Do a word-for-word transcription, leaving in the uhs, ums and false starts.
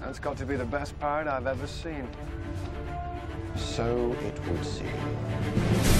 That's got to be the best part I've ever seen. So it would seem.